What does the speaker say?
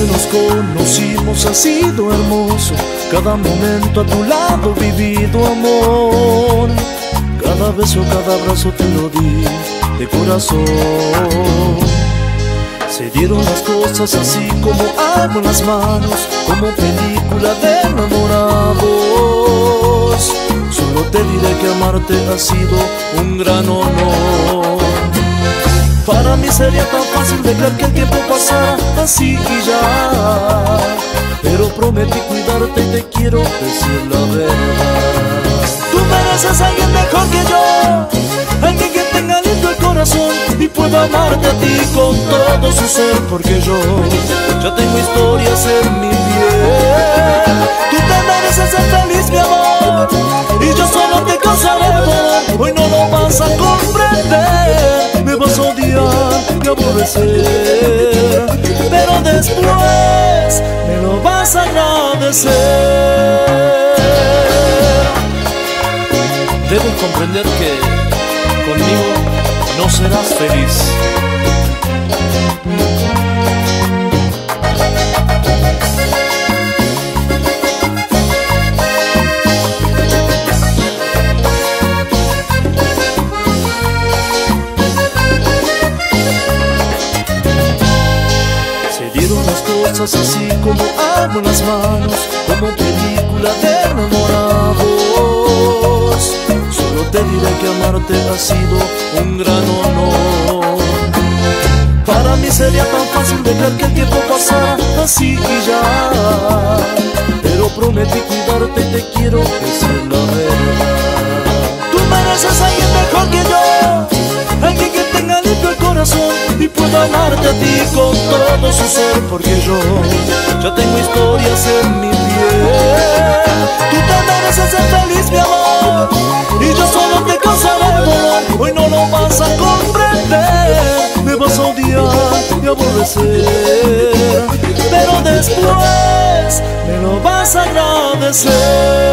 nos conocimos ha sido hermoso, cada momento a tu lado vivido, amor. Cada beso, cada abrazo te lo di de corazón. Se dieron las cosas así como agua en las manos, como película de enamorados. Solo te diré que amarte ha sido un gran honor. Para mí sería tan fácil dejar que el tiempo pasara así y ya, pero prometí cuidarte y te quiero decir la verdad. Tú mereces a alguien mejor que yo, alguien que tenga lindo el corazón y pueda amarte a ti con todo su ser, porque yo ya tengo historias en mi piel. Tú te mereces ser feliz, mi amor, y yo solo te causaré dolor. Hoy no lo vas a comprender, me vas a odiar y aborrecer, pero después me lo vas a agradecer. Debes comprender que conmigo no serás feliz. Se dieron las cosas así como agua en las manos, como película de enamorados. Solo te diré que amarte ha sido un gran honor. Para mí sería tan fácil dejar que el tiempo pasara así y ya, pero prometí cuidarte y te quiero decir la verdad. Tú mereces a alguien mejor que yo, alguien que tenga limpio el corazón y pueda amarte a ti con todo su ser, porque yo ya tengo historias en mi piel. Tú te mereces ser feliz, mi amor, y yo solo te causaré dolor. Hoy no lo vas a comprender, me vas a odiar y aborrecer, pero después me lo vas a agradecer.